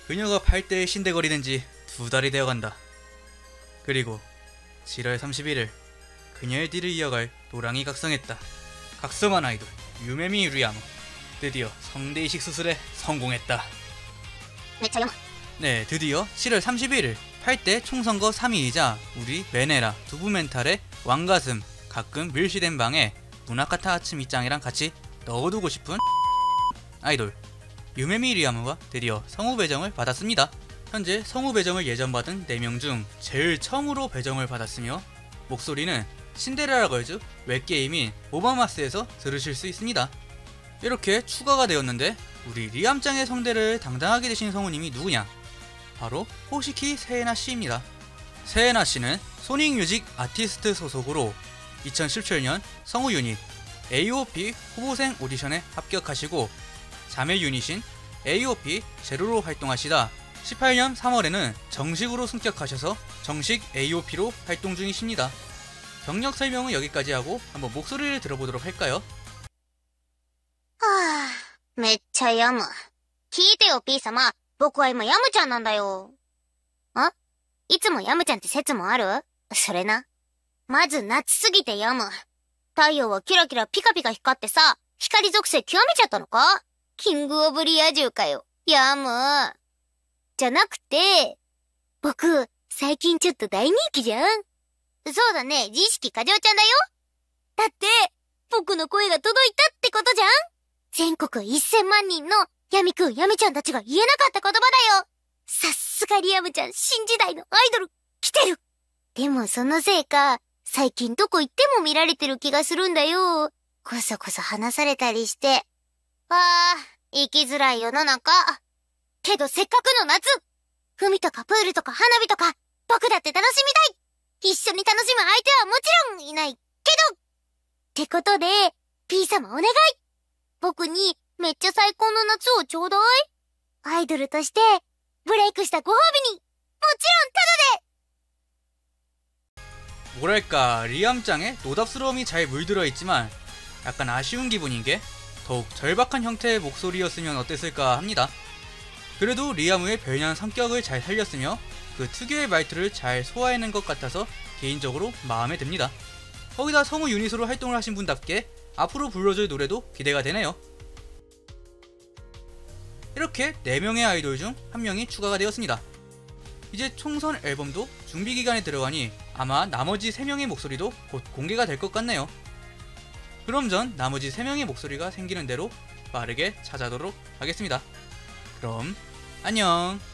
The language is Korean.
그녀가 8대에 신대거리는 지 2달이 되어간다. 그리고 7월 31일 그녀의 뒤를 이어갈 노랑이 각성했다. 각성한 아이돌 유메미 유리야마 드디어 성대 이식 수술에 성공했다. 네, 드디어 7월 31일 8대 총선거 3위이자 우리 메네라 두부멘탈의 왕가슴 가끔 밀시된 방에 문학카타 아츠미짱이랑 같이 넣어두고 싶은 아이돌 유메미 유리야마가 드디어 성우 배정을 받았습니다. 현재 성우 배정을 예전 받은 4명 중 제일 처음으로 배정을 받았으며 목소리는 신데렐라 걸즈 웹게임인 오바마스에서 들으실 수 있습니다. 이렇게 추가가 되었는데 우리 리암짱의 성대를 담당하게 되신 성우님이 누구냐? 바로 호시키 세에나씨입니다. 세에나씨는 소닉뮤직 아티스트 소속으로 2017년 성우 유닛 AOP 후보생 오디션에 합격하시고 자매 유닛인 AOP 제로로 활동하시다 18년 3월에는 정식으로 승격하셔서 정식 AOP로 활동 중이십니다. 경력 설명은 여기까지 하고 한번 목소리를 들어보도록 할까요? めっちゃ病む。聞いてよ、P 様。僕は今ヤムちゃんなんだよ。いつもヤムちゃんって説もある？それな。まず夏すぎて病む。太陽はキラキラピカピカ光ってさ、光属性極めちゃったのか？キングオブリア充かよ。ヤム。じゃなくて、僕、最近ちょっと大人気じゃん？そうだね、自意識過剰ちゃんだよ。だって、僕の声が届いたってことじゃん？全国1000万人のヤミくん、ヤミちゃんたちが言えなかった言葉だよ。さっすがリアムちゃん、新時代のアイドル、来てる。でもそのせいか、最近どこ行っても見られてる気がするんだよ。こそこそ話されたりして。生きづらい世の中。けどせっかくの夏、海とかプールとか花火とか、僕だって楽しみたい。一緒に楽しむ相手はもちろんいないけど。ってことで、P 様お願い。僕にめっちゃ最高の夏をちょうだい。アイドルとしてブレイクしたご褒美に、もちろんタダで。 뭐랄까 리암짱의 노답스러움이 잘 물들어 있지만 약간 아쉬운 기분인게 더욱 절박한 형태의 목소리였으면 어땠을까 합니다. 그래도 리아무의 별난 성격을 잘 살렸으며 그 특유의 말투를 잘 소화해낸 것 같아서 개인적으로 마음에 듭니다. 거기다 성우 유닛으로 활동을 하신 분답게 앞으로 불러줄 노래도 기대가 되네요. 이렇게 4명의 아이돌 중 1명이 추가가 되었습니다. 이제 총선 앨범도 준비기간에 들어가니 아마 나머지 3명의 목소리도 곧 공개가 될 것 같네요. 그럼 전 나머지 3명의 목소리가 생기는 대로 빠르게 찾아도록 하겠습니다. 그럼 안녕.